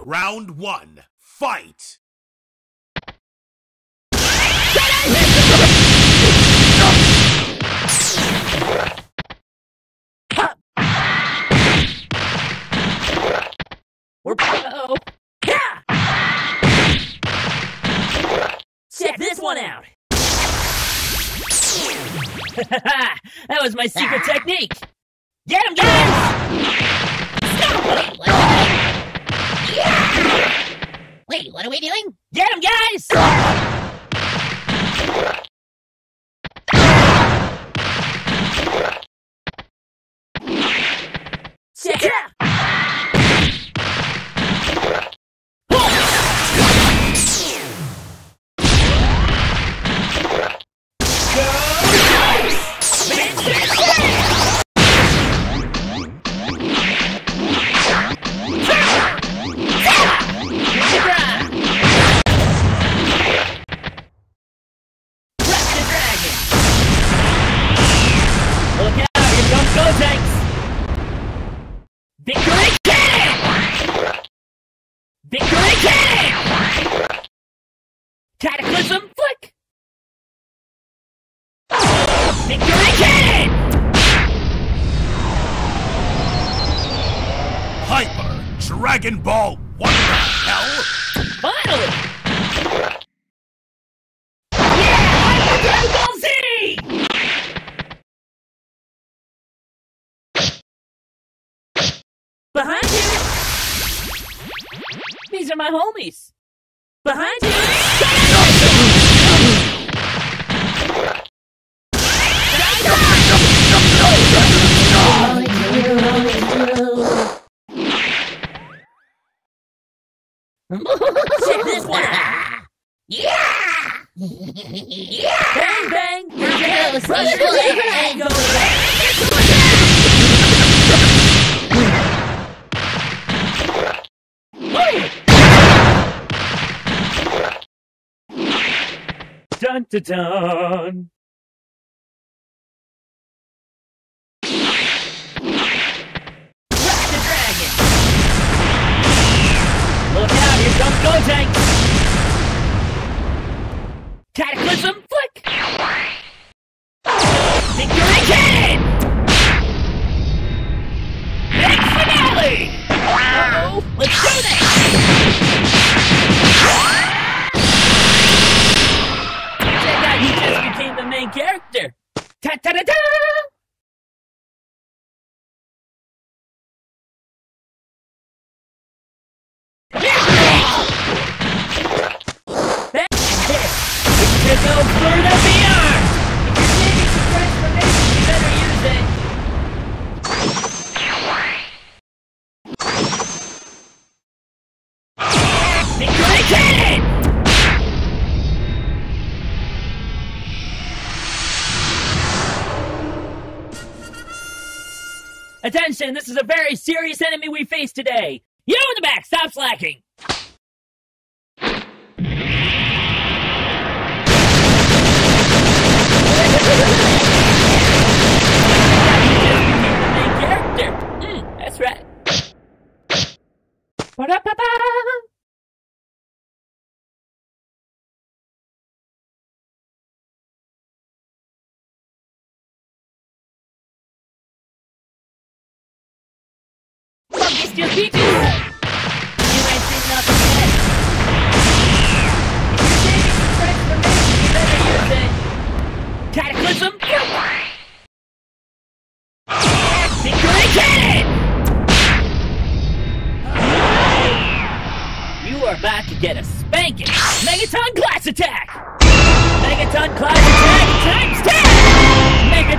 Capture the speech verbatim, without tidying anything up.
Round one, fight! We're uh-oh. Yeah! Check this one out! That was my secret technique! Get him, guys! Stop! Wait, what are we doing? Yeah! Wait, what are we doing? Get him, guys! Check it out! Gotenks! Victory cannon! Victory cannon! Cataclysm flick! Victory cannon! Hyper DragonBall! What the hell? Finally! Yeah! Hyper DragonBall Z! Behind you! These are my homies! Behind you! Check this one out! Yeah! Yeah! Bang bang! Here goes Brother, evil bang, egg. go back! Dun dun dun! Crack the dragon! Look out, here comes Gotenks! Cataclysm flick! Victory cannon! Big finale! Uh-oh, let's do this! Check out, he just became the main character! Ta-ta-da-da! Back and this is to go further beyond! If you're saving for transformation, you better use it! Victory cannon! Attention, this is a very serious enemy we face today! You in the back, stop slacking! The main character! Hmm, that's right. Ba-da-ba-ba! Funky Steel Peaches! You ain't seen nothing yet. If you're saving for transformation, you better use it. Cataclysm! Victory cannon! You are about to get a spanking! Megaton Class Attack! Megaton Class Attack times ten!